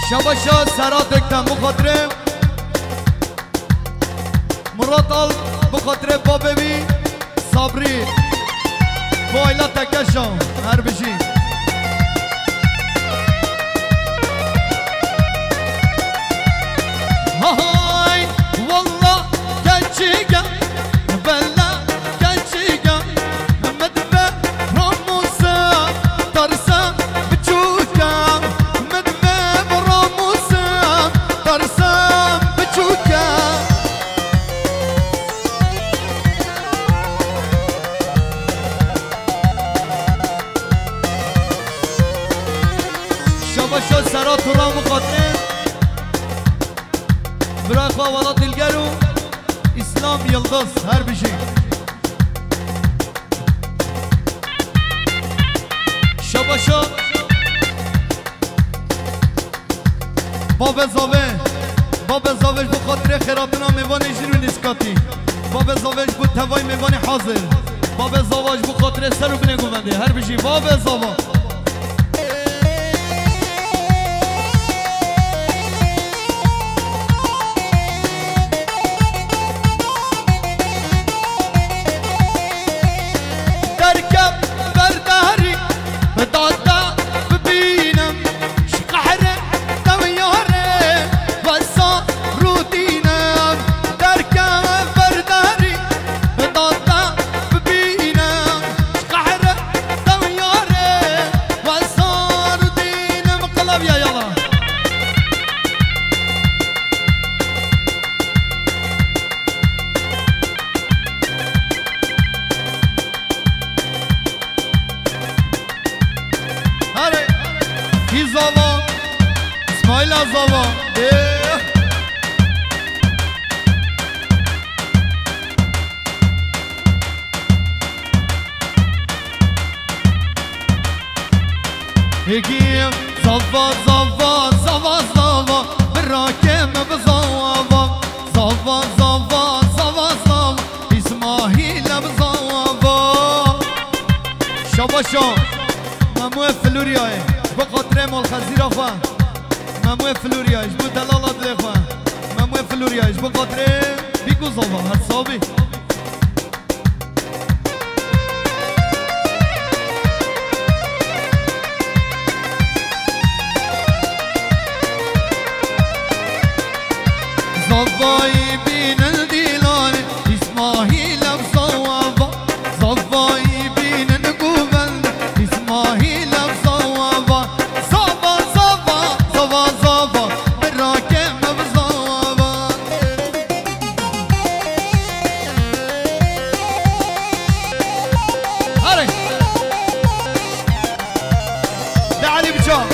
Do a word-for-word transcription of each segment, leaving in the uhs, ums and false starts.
شباشا سراتك تم بخاطره مراد آل بخاطره بابی صبری فایلا تکشم هر بشی های والله کچیگم بلا کچیگم مدبه راموسا ترسم بچوکم مدبه راموسا ترسم بچوکم شباشا سرات را مخاطره برای خواه دلگرو اسلام یلدز هر بشی شباشا باب زاوه باب زاوش بو خاطر خیراتنا میوان جیرو نسکاتی باب زاوش بو توای میوان حاضر باب زاوش بو خاطر سرو بینه گوونده هر بشی باب زاوه هيكي صفا صفا صفا صفا بالراكم بصوابا صفا صفا صفا صفا اسماعيل بصوابا شباشا ممنوع فلورياي بخاطر مال خزير اخوان ممنوع فلورياي بو دلالات اخوان ممنوع فلورياي بخاطر بيكو صفا حسابي صفاي بين الديلان اسماعيل بصوابا صفاي بين القبل اسماعيل بصوابا صفا صفا صفا صفا بالراكم بصوابا هاري لعلي بجاه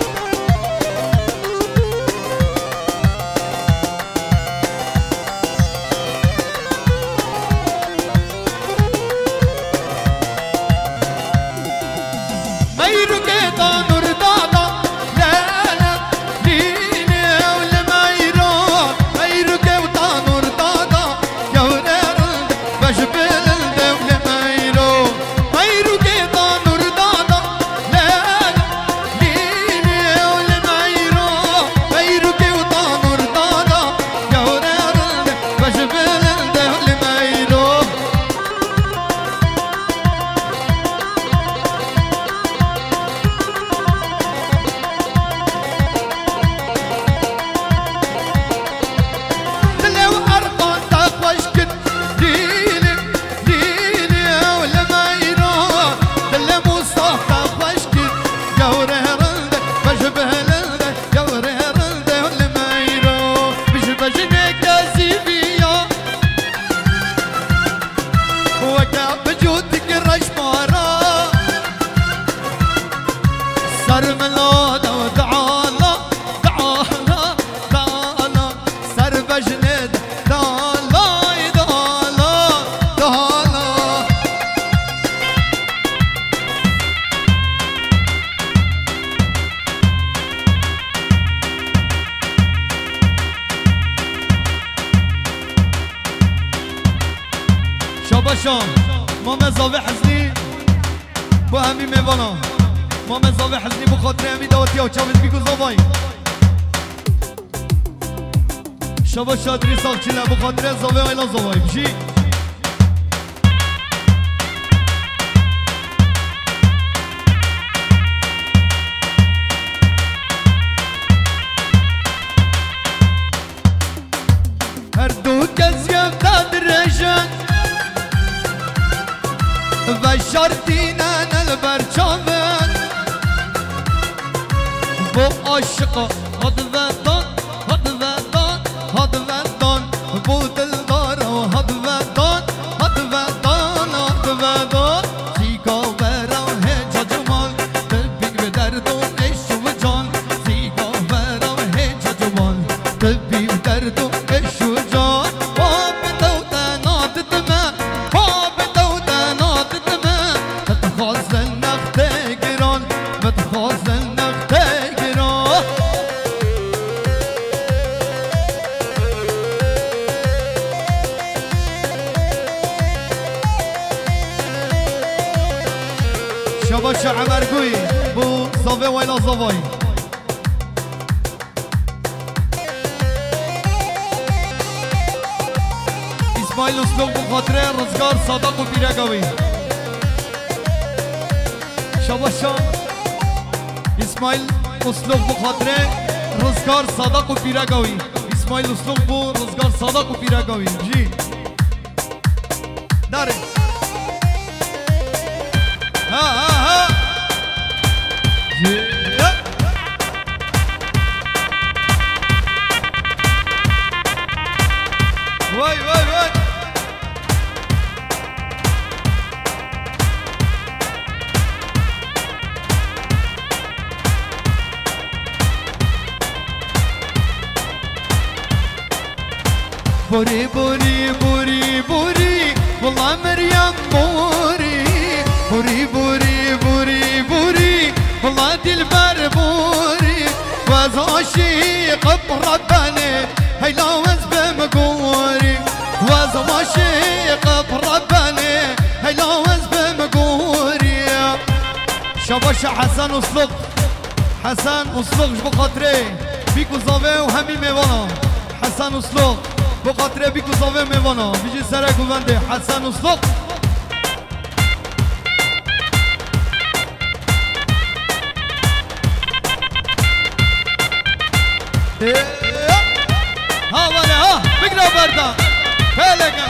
شاباشان ما مزاوی حزنی با همی میوانا ما مزاوی حزنی بخاطر همی دواتی ها چاوز بیگو زاوایی شبا شادری ساخچی لبو خاطره زاوه آیلا زاوه بشی هر دو کس گفتد رشن و شرطینن البرچاون با عاشقا هاد ودان هاد ودان هاد ودان بو دلدارا هاد ودان هاد ودان هاد ودان زیگا برا هجا جمال دل بی به دردون عشق و جان زیگا برا هجا جمال دل بی به دردون عشق و جان آب دودنات دمه آب دودنات دمه بتخواست نخته گران بتخواست نخته شباش عمرگوی بو زاوه ویلا زاوی اسماعیل اسلوب بو خاطره رزگار صادق و پیرگوی شباشا اسماعیل اسلوب بو خاطره رزگار صادق و پیرگوی اسماعیل اسلوب بو رزگار صادق و پیرگوی جی داره ها ها ها yeah. وای وای وای بوری بوری بوری بوری والله مريم بوري بوري بوري بوري بوري والله دلبر بوري وزاشيق برباني هيلا وزب مقوري وزاشيق برباني هيلا وزب مقوري شباش حسن وصلق حسن وصلق بخاطري بيكو زاوه وهمي ميوانا حسن وصلق بخاطري بيكو زاوه ميوانا بيجي سرق وبنده حسن وصلق ها وانا ها بقرا بردا فلقا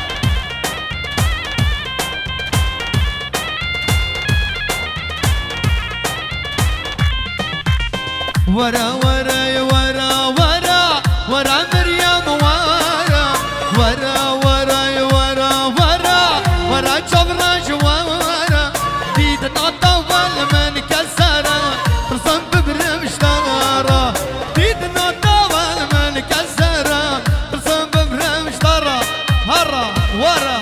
ورا ورا ورا ورا ورا مريم ورا ورا ورا ورا ورا ورا جبرج ورا ديدنا طول من كسرة رسم ببرمش دارا ديدنا طول من كسرة رسم ببرمش دارا هرا ورا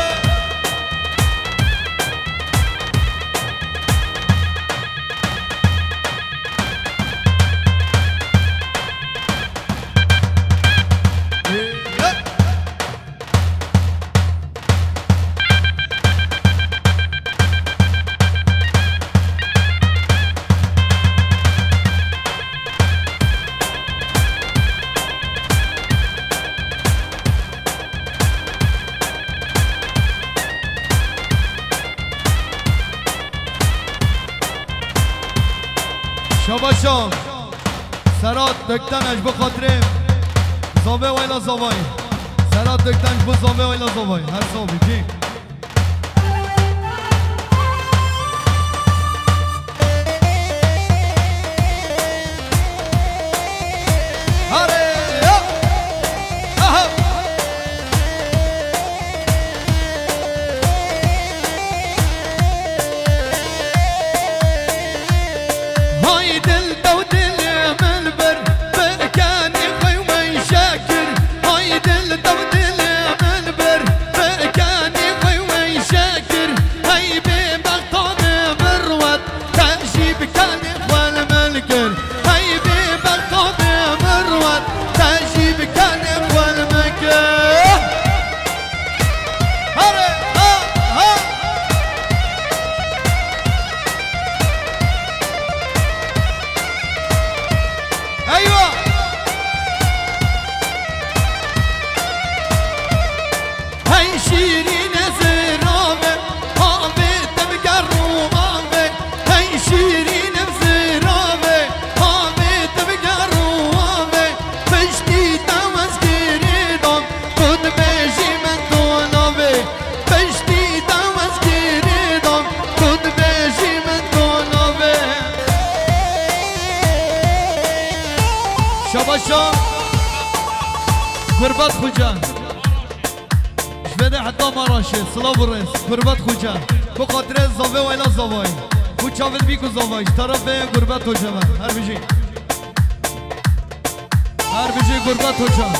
شباشان سرات دکتنش بخاطریم زاوه ویلا زاوه سرات دکتنش بو زاوه ویلا زاوه هر صابی جی كاني شباشا قربات خوجا شبده حتى ما راشه صلاة الرئيس قربات خوجا بخاطر زاوه و الا زاوه بو چاول بی کو زاوه طرف قربات خوجا هر بجی هر بجی قربات خوجا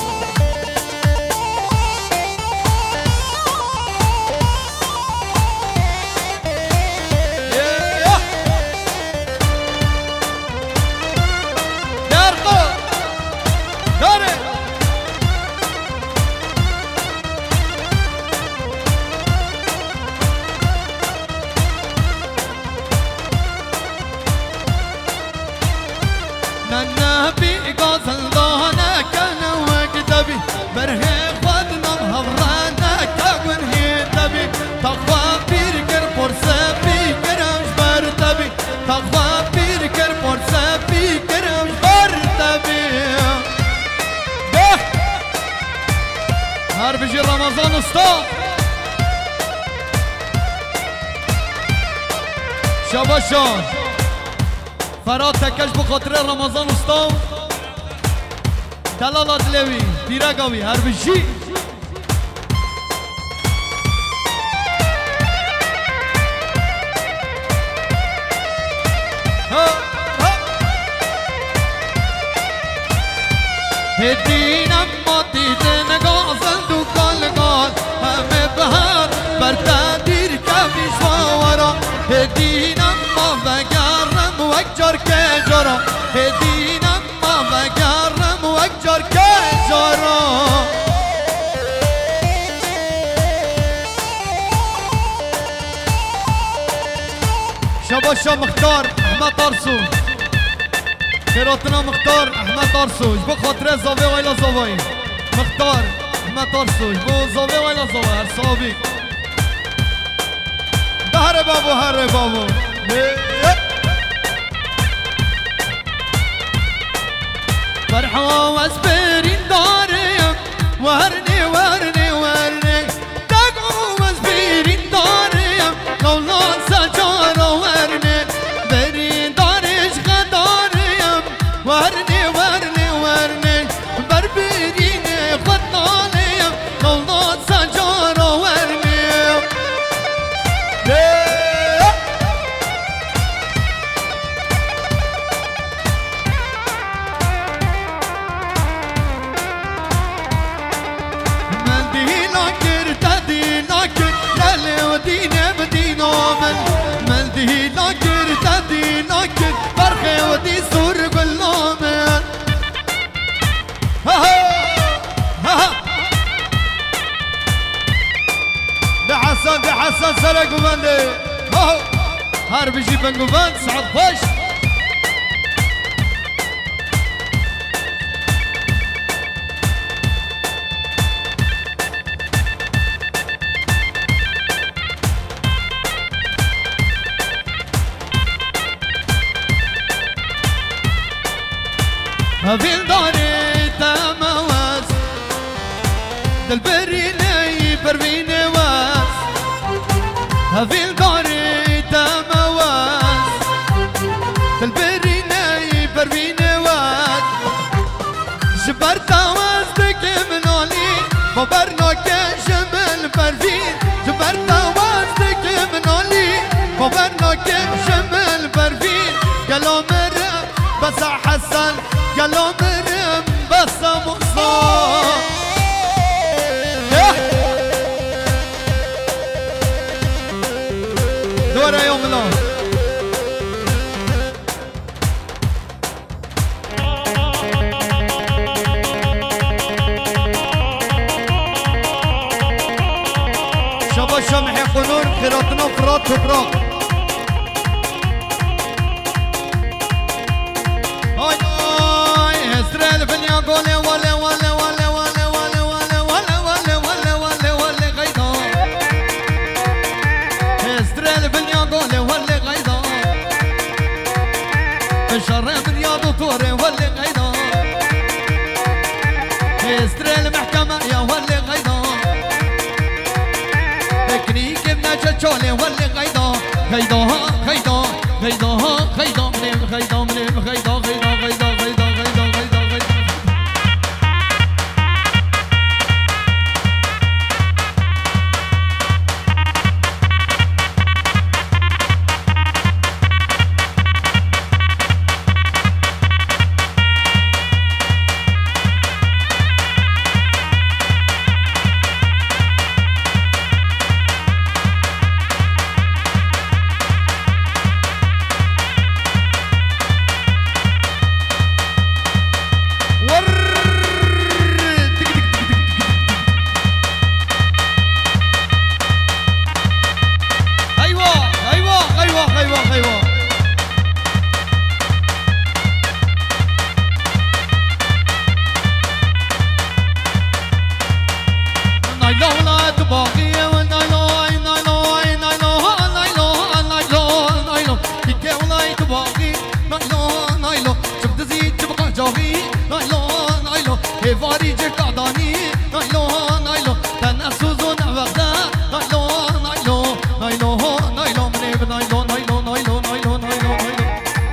هر بجی رمضان استا شباشان فراد تکش بخاطر رمضان استا دلالات لوی پیرگاوی هر بجی هدینم ما دیدن گازن دو کال گال همه بهر بر تدیر کفیش وارا هدینم ما بگرم و اکجار که جارا هدینم ما بگرم و اکجار که جارا شباشا مختار احمد تارسو خیراتنا مختار احمد تارسوش بو خاطر زاوه و ایلا زاوه مختار احمد تارسوش بو زاوه و ایلا زاوه هر صحابی هر بابو هر بابو فرحا و از برین داریم ورنی ورنی ورنی دگو از برین داریم قولا سجارا ورنی برین دارش خداریم ورنی ورنی ورنی بر برین خداریم قولا سجارا ورنی من دهی لاکر تدی لاکر برخی و دی سور گلامن ده حسن ده حسن سرقو بنده هر بجی بنگو بند سعد خوش هفين داري تمواس دل بريني بربيني واس هفين داري تمواس دل بريني بربيني واس جبرت واس دكي منولي ببرنا كشمل برفين جبرت واس دكي منولي ببرنا كشمل برفين قالوا مرم بس حسن قالوا مرم بس مقصود دورة يوم الله شبا شمحي قنور خيراتنا فرات وفراق ولا ولا ولا ولا ولا ولا ولا ولا ولا ولا ولا ولا غيضا استرال باليا ولا ولا غيضا الشر باليا دكتور ولا غيضا استرال محكمة يا ولا غيضا تكنيك بنجا ولا غيضا غيضا غيضا غيضا غيضا من غيضا من غيضا غيضا غيضا غيضا غيضا غيضا غيضا نايلو كيكي ولاي تباغي نايلو نايلو شفت زيد تبقى جاغي نايلو نايلو هيفاري جيك عداني نايلو نايلو تنسوزو نبغدا نايلو نايلو نايلو نايلو منيب نايلو نايلو نايلو نايلو نايلو نايلو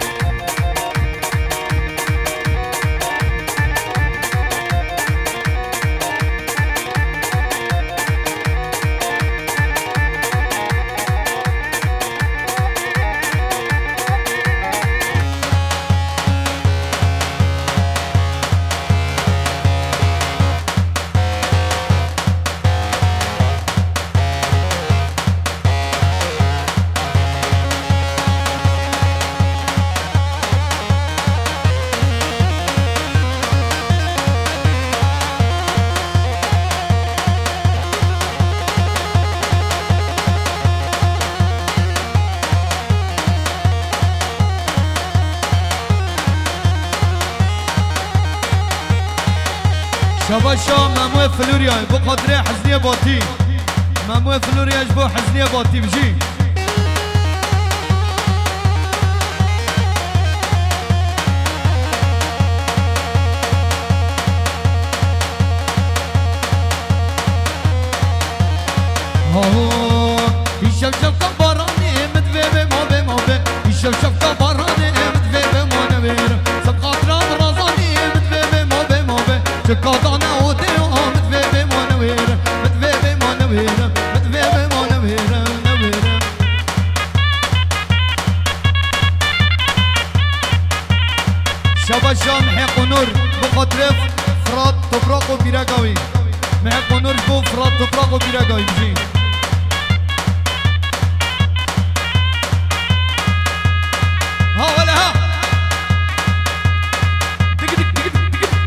شباشا مامو فلوريا بقدر حزنية باتي مامو فلوريا جبو حزنية باتي بجي هو يشوف شوف كبراني مدفي ما بي ما بي يشوف شوف كبراني مدفي ما نبير سبقات رام رازاني مدفي ما بي ما بي تقاطعنا وديو مدفي ما نبير مدفي ما نبير مدفي ما نبير نبير شباشا محق ونور بقدر فرات تفرق وبيراقوي محق ونور بو فرات تفرق وبيراقوي بجي ها ولا ها دق دق دق دق دق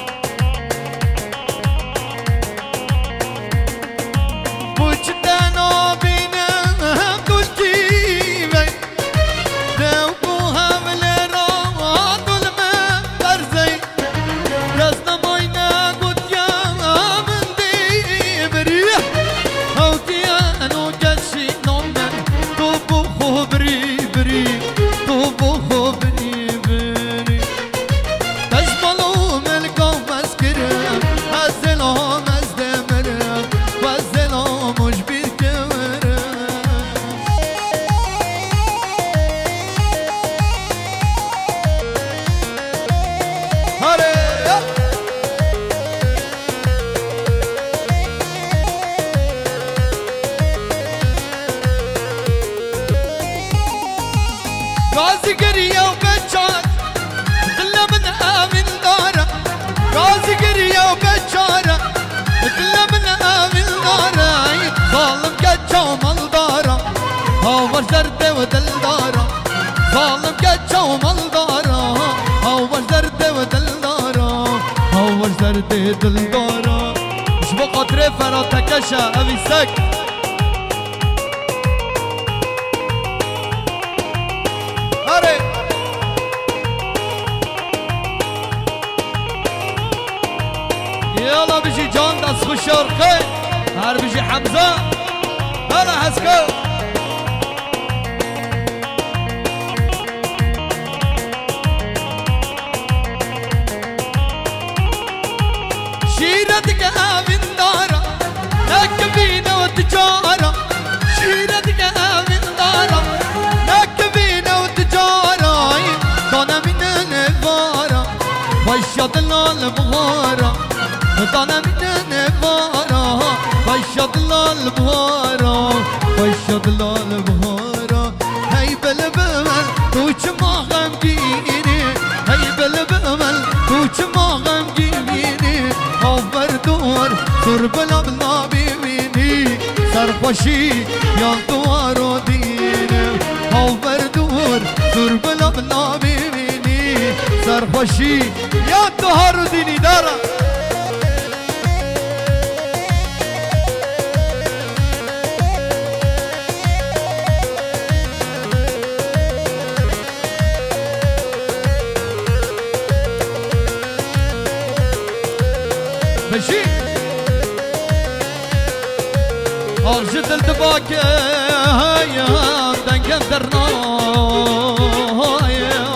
Puchdano غازي قرية وبجار دل من آمن دارة غازي قرية وبجارة دل من آمن دارة ظالم قجا ومال دارة هو زرد ودل دارة ظالم قجا ومال دارة هو زرد ودل دارة هو زرد دل دارة مش بقدر فراتكشة أبي سك أري يلا بيجي جان داس خوش شرقي هر بيجي حمزة هلا حسكو شيرتك آمن دارة نكبينا وتجارة شيرتك آمن دارة نكبينا وتجارة دانا من النفارة فشد البهارة دانا من النفارة فشد البهارة فشد البهارة هاي بالبمل توش ما غمجيني هاي بالبمل توش ما غمجيني أوفر دور سرب لبنا بيميني سرخوشي يا دوار ديني أوفر دور سرب لبنا بيميني سرخوشي يا دوار ديني دارا ماشي أرجد الدباكة هيا دنقن درنايا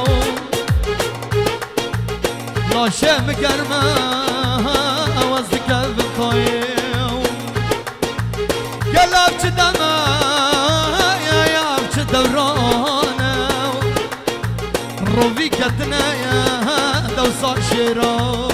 لا شام كرمة وزك البطايا قلب جدما يا يا درانا روبي كتنا يا دوصا شيران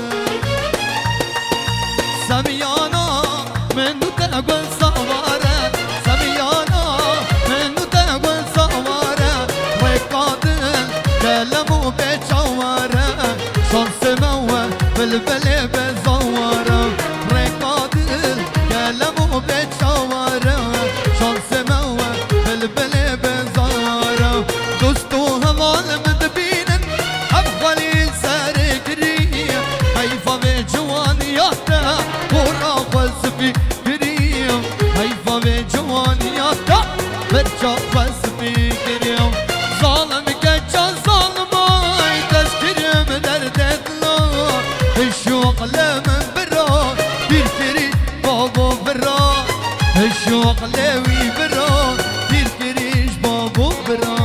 سميانا من تقول صوارة سميانا من تقول صوارة ريقادل كلمو بجوارة شان سموه بالبلي بزوارة ريقادل كلمو بجوارة شان سموه بالبلي بزوارة دوستو هوال مدبينن أفغالي سارقري حيفا بجوانياتا ورا فلسفي كريم حيفا بجوانياتا برجع فلسفي كريم ظالم كجا ظالماي تذكرم دردتنا الشوق لمن برا تذكري بابو برا الشوق لوي برا تذكريش بابو برا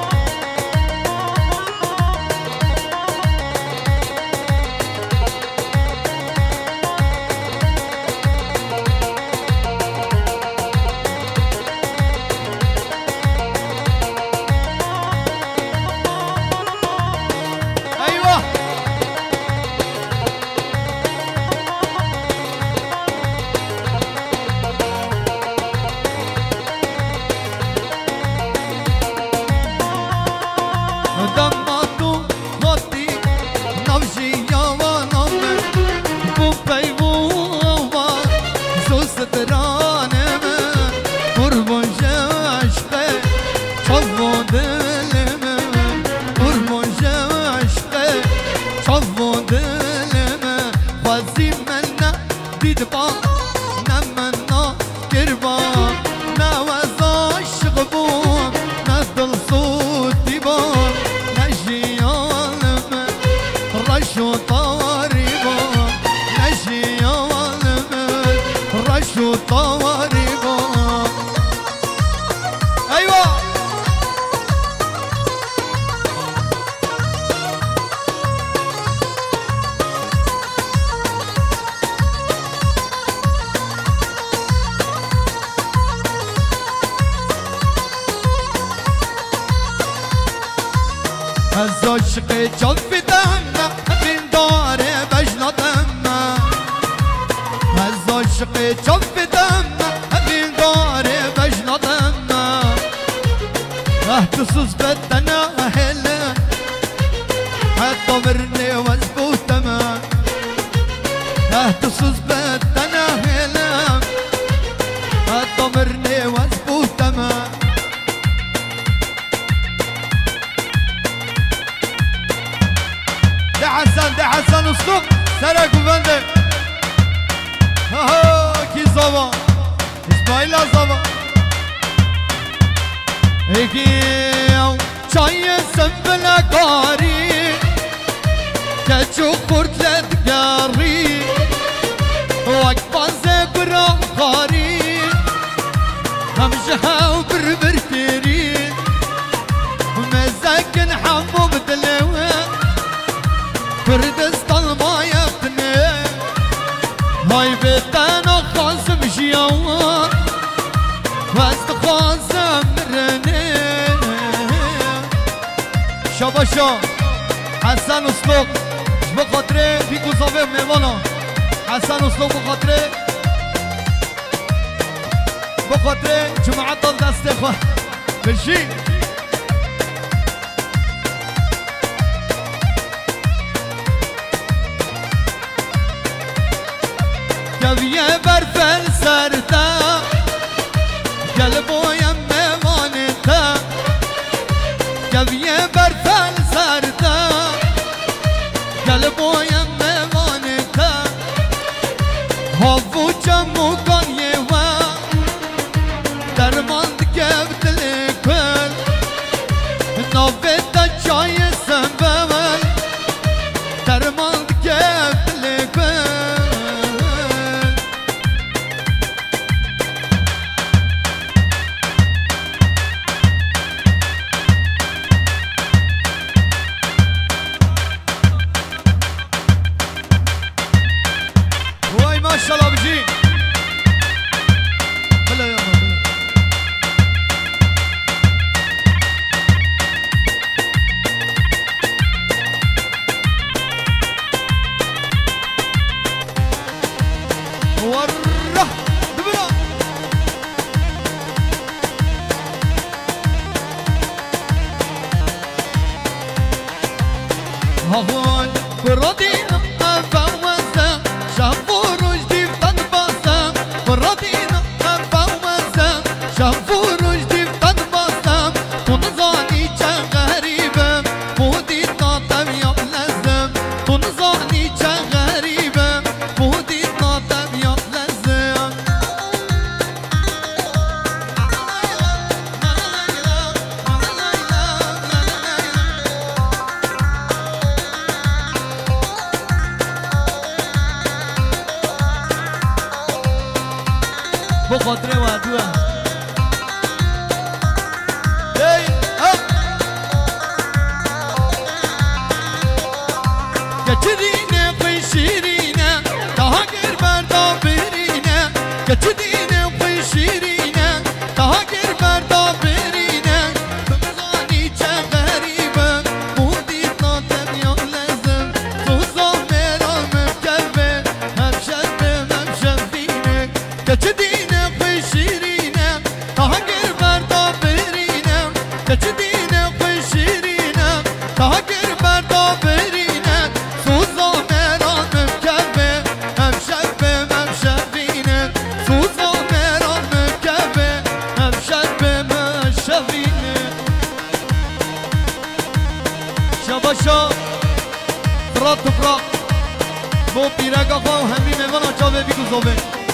دماتو خطي نفسي يا ونمر بو بيبوما زوست رانم قربون جاشقه چوو دلم قربون جاشقه چوو دلم خوزی من دید با نمنا کربا نواز عاشق بوم ندل صوتی بوم رشو طواريبو نشي يا والمد رشو طواريبو ايوه از عشق جلب دمه بین داره بجلا دمه از عشق جلب دمه بین داره بجلا دمه احتسوس بدنه الضمرني وزبوتما ده حسن ده حسن اسلوب سرق وبندق ها کی زبا اسماعیل زبا هيكي چای سنبل کاری کچو خورد لدگاری وقت بازه برام خاری همشه هاو بر بر کری مزاکن حمو بدلوه کردستان ما یفتنه های بیتانا خاصم جیاوه وست خاصم برنه شاباشا حسن اسلوق بخاطره بیگو زاوه میوانا حسن اسلوق بخاطره بخاطره جماعت دل دسته خواه بشی کبیه برفل سرتا قلبویم میوانتا کبیه برفل سرتا قلبویم میوانتا هاوو چمو گانیه و درمان دکب دلی کل نویتا چای سنبول درمان دکب دلی کل ماشاءالله بجي بلا يا ورا دبرا هون برودينا فوزا شافور جديد تنبسم برودينا فوزا شافور جديد تنبسم تنظاني غريبة مودي ناطم يا لزم تنظاني غريبة مودي ناطم يا لزم بخاطره وعدوه هی ها geçidine kıyşirine daha gir berda birine geçidine kıyşirine daha gir berda birine tımzani çeveribe mudit natem yalezim tuzal meral mevkeve hemşerbe memşevine geçidine kıyşirine daha gir berda birine geçidine kıyşirine daha gir berda birine Suza meral mevkeve hemşerbe memşevine Suza meral mevkeve hemşerbe memşevine Şabaşa Fırat toprak Bu pirega khav hemi mevana çave bi guzove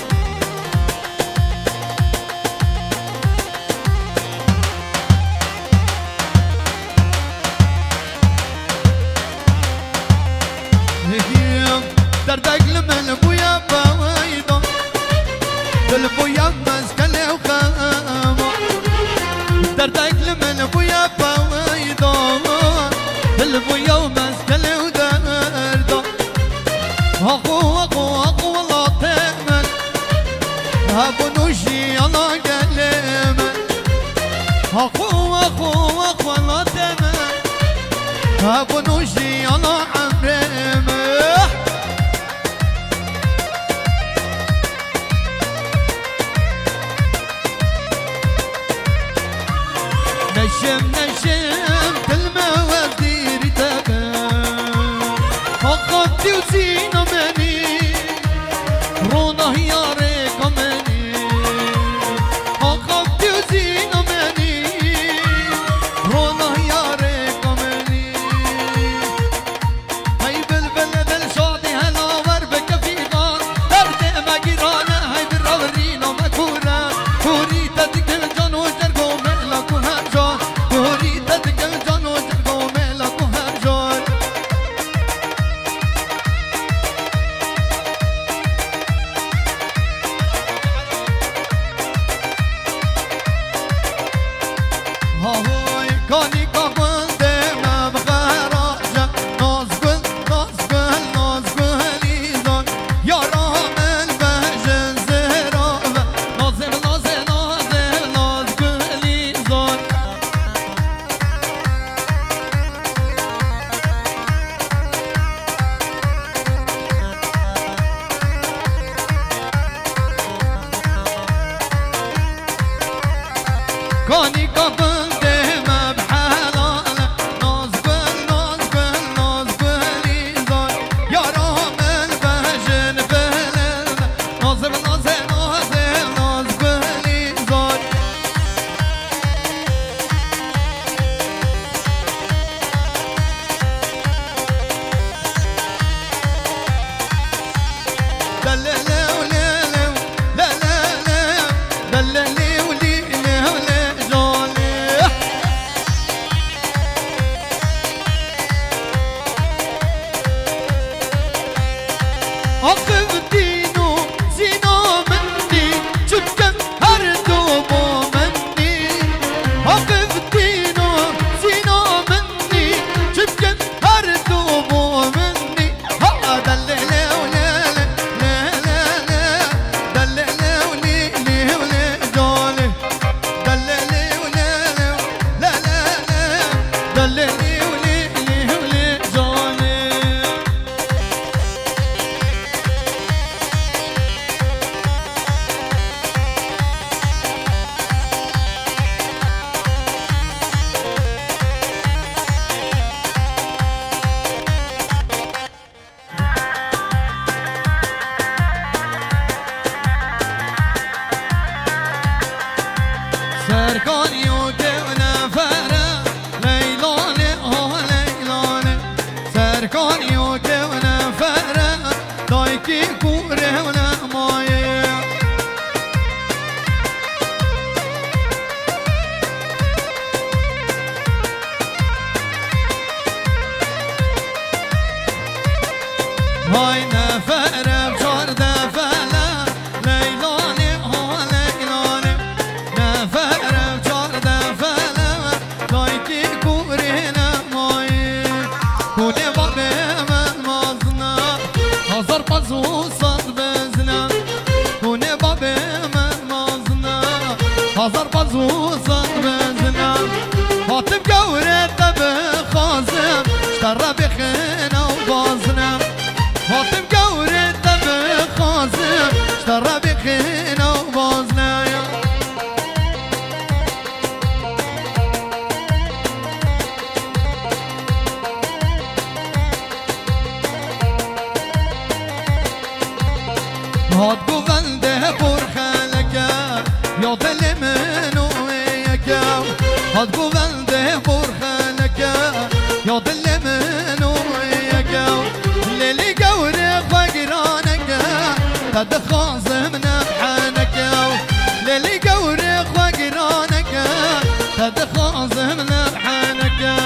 دردقل من بويا باويدا دل بويا مسكن وخاما دردقل من بويا باويدا دل بويا مسكن ودردا اخو اخو اخو والله تمن هابو نوشي الله قلمن اخو اخو اخو والله تمن هابو نوشي الله عمرمن نشم نشم الموازير تبان فقدتي وزينة مني رونا هيارك مني کانی کابل دم بخراج ناز گل ناز گل ناز گلی زار یارا من بجن زرا ناز ناز ناز ناز گلی زار کانی کابل هاي نفر بجار دفلا ليلاني ها ليلاني نفر بجار دفلا لايكي كورينا ماي كوني بابي من مازنا هزار بازو صد بزنا كوني بابي من مازنا هزار بازو صد بزنا هاتف قوري تبي خازم اشترى بخينا وبازنا هاتم قوري تبي خازم اشترى بخينا وبازنا هات قوال ده برخلك يا دل منو وياك هات قوال ده برخلك يا دل منو وياك ليلي قوري خواقرانك تد خازمنا بحانك ليلي قوري خواقرانك تد خازمنا بحانك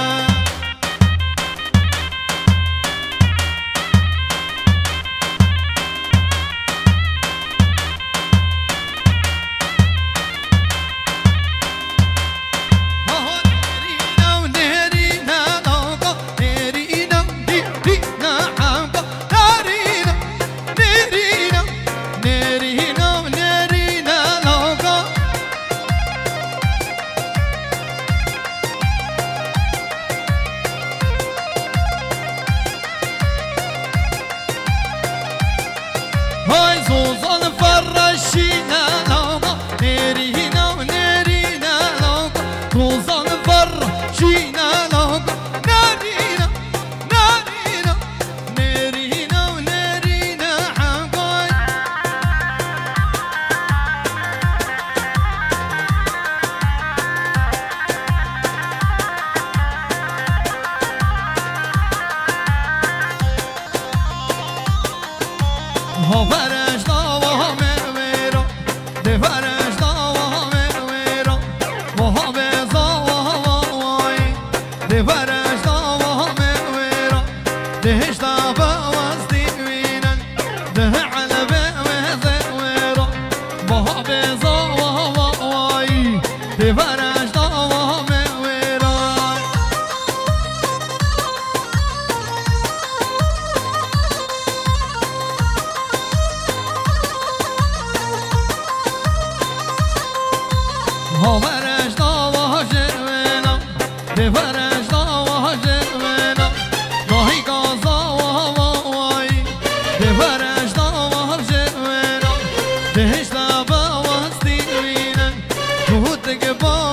Te varaj da me vera هاورش داوا جروینا دیورش داوا جروینا گاهی گازا و هوایی دیورش داوا جروینا دهش دابا واستی وینن تو دیگه با